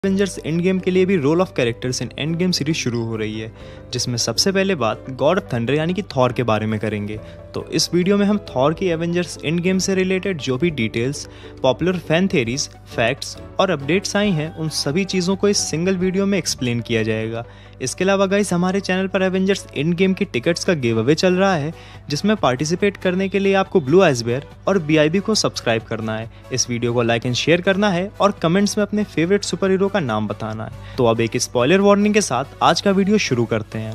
Avengers end game के लिए भी role of characters in Endgame series शुरू हो रही है, जिसमें सबसे पहले बात गॉड ऑफ थंडर यानी कि थॉर के बारे में करेंगे। तो इस वीडियो में हम थॉर की एवेंजर्स एंड गेम से रिलेटेड जो भी details, popular fan theories, facts और अपडेट्स आई हैं, उन सभी चीज़ों को इस सिंगल वीडियो में एक्सप्लेन किया जाएगा। इसके अलावा गाइस, हमारे चैनल पर एवेंजर्स एंड गेम की टिकट्स का गिव अवे चल रहा है, जिसमें पार्टिसिपेट करने के लिए आपको ब्लू आइस बेयर और BIB को सब्सक्राइब करना है, इस वीडियो को लाइक एंड शेयर करना है और कमेंट्स में अपने फेवरेट सुपर हीरो का नाम बताना है। तो अब एक स्पॉइलर वार्निंग के साथ आज का वीडियो शुरू करते हैं।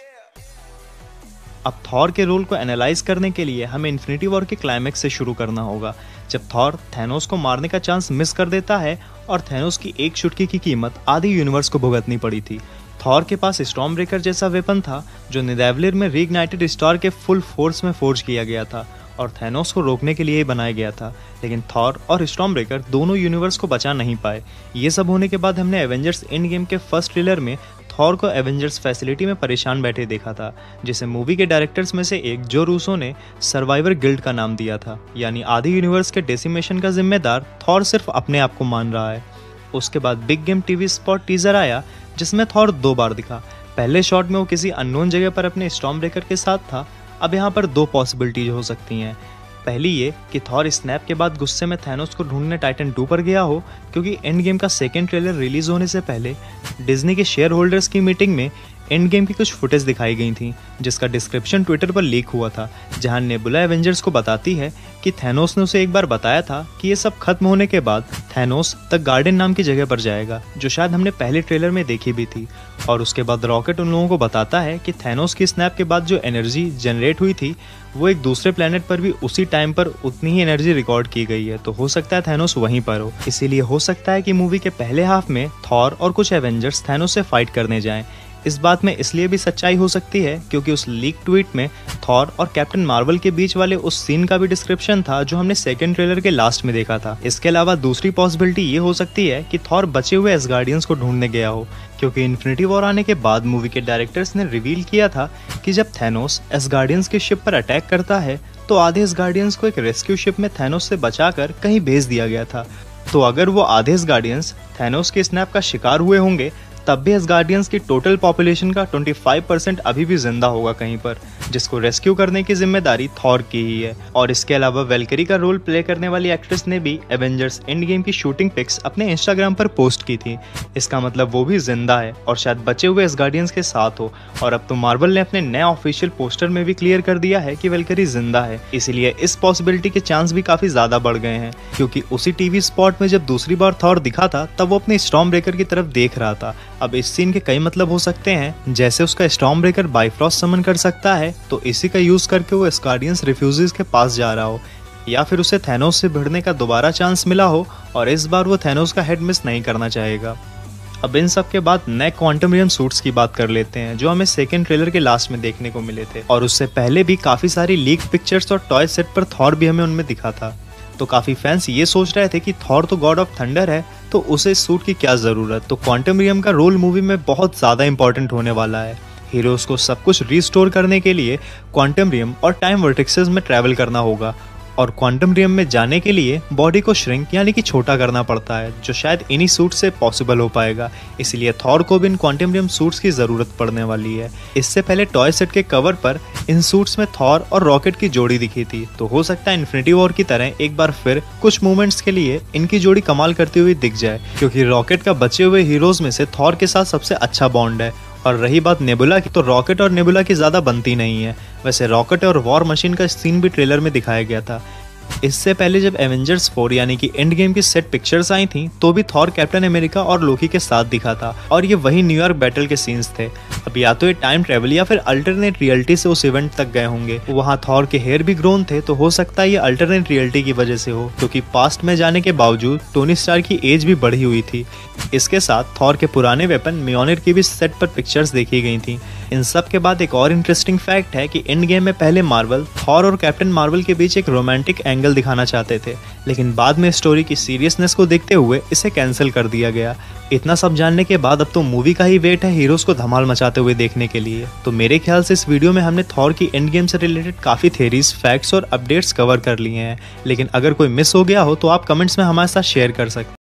अब थॉर के रोल को एनालाइज करने के लिए हमें इन्फिनिटी वॉर के क्लाइमैक्स से शुरू करना होगा, जब थॉर थैनोस को मारने का चांस मिस कर देता है और थैनोस की एक चुटकी की कीमत आधी यूनिवर्स को भुगतनी पड़ी थी। थॉर के पास स्टॉर्म ब्रेकर जैसा वेपन था, जो निदावलिर में रीइग्नाइटेड स्टार के फुल फोर्स में फोर्ज किया गया था और थैनोस को रोकने के लिए ही बनाया गया था। लेकिन थॉर और स्टॉर्म ब्रेकर दोनों यूनिवर्स को बचा नहीं पाए। ये सब होने के बाद हमने एवेंजर्स एंड गेम के फर्स्ट ट्रेलर में थॉर को एवेंजर्स फैसिलिटी में परेशान बैठे देखा था, जिसे मूवी के डायरेक्टर्स में से एक जो रूसो ने सर्वाइवर गिल्ड का नाम दिया था, यानी आधी यूनिवर्स के डेसिमेशन का जिम्मेदार थॉर सिर्फ अपने आप को मान रहा है। उसके बाद big game TV spot teaser आया, जिसमें थॉर 2 बार दिखा। पहले शॉट में वो किसी अननोन जगह पर अपने स्टॉर्म ब्रेकर के साथ था। अब यहाँ पर 2 पॉसिबिलिटीज हो सकती हैं। पहली ये कि थॉर स्नैप के बाद गुस्से में थैनोस को ढूंढने टाइटन 2 पर गया हो, क्योंकि एंड गेम का सेकेंड ट्रेलर रिलीज होने से पहले डिज्नी के शेयर होल्डर्स की मीटिंग में एंड गेम की कुछ फुटेज दिखाई गई थी, जिसका डिस्क्रिप्शन ट्विटर पर लीक हुआ था, जहां नेबुला एवेंजर्स को बताती है कि थैनोस ने उसे एक बार बताया था कि ये सब खत्म होने के बाद थैनोस द गार्डन नाम की जगह पर जाएगा, जो शायद हमने पहले ट्रेलर में देखी भी थी। और उसके बाद रॉकेट उन लोगों को बताता है कि थैनोस की स्नैप के बाद जो एनर्जी जनरेट हुई थी, वो एक दूसरे प्लेनेट पर भी उसी टाइम पर उतनी ही एनर्जी रिकॉर्ड की गई है। तो हो सकता है थैनोस वहीं पर हो। इसीलिए हो सकता है कि मूवी के पहले हाफ में थॉर और कुछ एवेंजर्स थैनोस से फाइट करने जाएं। इस बात में इसलिए भी सच्चाई हो सकती है क्योंकि उस लीक ट्वीट में थॉर और कैप्टन मार्वल के बीच वाले उस सीन का भी डिस्क्रिप्शन था, जो हमने सेकंड ट्रेलर के लास्ट में देखा था। इसके अलावा दूसरी पॉसिबिलिटी ये हो सकती है कि थॉर बचे हुए एसगार्डियंस को ढूंढने गया हो, क्योंकि इन्फिनिटी वॉर आने के बाद मूवी के डायरेक्टर्स ने रिवील किया था कि जब थैनोस एसगार्डियंस की शिप पर अटैक करता है, तो आधे एसगार्डियंस को एक रेस्क्यू शिप में थैनोस से बचाकर कहीं भेज दिया गया था। तो अगर वो आधे एसगार्डियंस थैनोस के स्नैप का शिकार हुए होंगे, तब भी एसगार्डियंस की टोटल पॉपुलेशन का 25% अभी भी जिंदा होगा कहीं पर, जिसको रेस्क्यू करने की जिम्मेदारी थॉर की ही है। और इसके अलावा वेलकरी का रोल प्ले करने वाली एक्ट्रेस ने भी एवेंजर्स एंड गेम की शूटिंग पिक्स अपने इंस्टाग्राम पर पोस्ट की थी। इसका मतलब वो भी जिंदा है और शायद बचे हुए एसगार्डियंस के साथ हो। और अब तो मार्वल ने अपने नए ऑफिशियल पोस्टर में भी क्लियर कर दिया है कि वेलकरी जिंदा है, इसलिए इस पॉसिबिलिटी के चांस भी काफी ज्यादा बढ़ गए हैं, क्योंकि उसी टीवी स्पॉट में जब दूसरी बार थॉर दिखा था, तब वो अपने स्टॉर्म ब्रेकर की तरफ देख रहा था। अब इस सीन के कई मतलब हो सकते हैं, जैसे उसका स्टॉर्म ब्रेकर बाइफ्रॉस्ट समन कर सकता है, तो इसी का यूज करके वो एसगार्डियंस रिफ्यूजीज के पास जा रहा हो, या फिर उसे थैनोस से भिड़ने का दोबारा चांस मिला हो और इस बार वो थैनोस का हेड मिस नहीं करना चाहेगा। अब इन सब के बाद नए क्वांटम रियम सूट्स की बात कर लेते हैं, जो हमें सेकंड ट्रेलर के लास्ट में देखने को मिले थे, और उससे पहले भी काफी सारी लीक पिक्चर्स और टॉय सेट पर थॉर भी हमें उनमें दिखा था। तो काफी फैंस ये सोच रहे थे कि थॉर तो गॉड ऑफ थंडर है, तो उसे इस सूट की क्या जरूरत। तो क्वांटम रियम का रोल मूवी में बहुत ज्यादा इंपॉर्टेंट होने वाला है। हीरोज को सब कुछ रिस्टोर करने के लिए क्वांटम रियम और टाइम वर्टिसेस में ट्रैवल करना होगा, और क्वांटम रियम में जाने के लिए बॉडी को श्रिंक यानी कि छोटा करना पड़ता है, जो शायद इन्हीं सूट से पॉसिबल हो पाएगा। इसलिए थॉर को भी इन क्वांटम रियम सूट्स की जरूरत पड़ने वाली है। इससे पहले टॉय सेट के कवर पर इन सूट्स में थॉर और रॉकेट की जोड़ी दिखी थी, तो हो सकता है इन्फिनिटी वॉर की तरह एक बार फिर कुछ मोमेंट्स के लिए इनकी जोड़ी कमाल करती हुई दिख जाए, क्योंकि रॉकेट का बचे हुए हीरोज में से थॉर के साथ सबसे अच्छा बॉन्ड है। और रही बात नेबुला की, तो रॉकेट और नेबुला की ज्यादा बनती नहीं है। वैसे रॉकेट और वॉर मशीन का सीन भी ट्रेलर में दिखाया गया था। इससे पहले जब एवेंजर्स 4 यानी कि एंड गेम की सेट पिक्चर्स आई थी, तो भी थॉर कैप्टन अमेरिका और लोकी के साथ दिखा था, और ये वही न्यूयॉर्क बैटल के सीन्स थे। अब या तो ये टाइम ट्रेवल या फिर अल्टरनेट रियलिटी से उस इवेंट तक गए होंगे। वहाँ थॉर के हेयर भी ग्रोन थे, तो हो सकता है ये अल्टरनेट रियलिटी की वजह से हो, क्योंकि पास्ट में जाने के बावजूद टोनी स्टार की एज भी बढ़ी हुई थी। इसके साथ थॉर के पुराने वेपन म्योनिर की भी सेट पर पिक्चर्स देखी गई थी। इन सब के बाद एक और इंटरेस्टिंग फैक्ट है कि एंड गेम में पहले मार्वल थॉर और कैप्टन मार्वल के बीच एक रोमांटिक एंगल दिखाना चाहते थे, लेकिन बाद में स्टोरी की सीरियसनेस को देखते हुए इसे कैंसिल कर दिया गया। इतना सब जानने के बाद अब तो मूवी का ही वेट है हीरोज को धमाल मचाते हुए देखने के लिए। तो मेरे ख्याल से इस वीडियो में हमने थॉर की एंड गेम से रिलेटेड काफी थ्योरीज, फैक्ट्स और अपडेट्स कवर कर लिए हैं, लेकिन अगर कोई मिस हो गया हो तो आप कमेंट्स में हमारे साथ शेयर कर सकते हैं।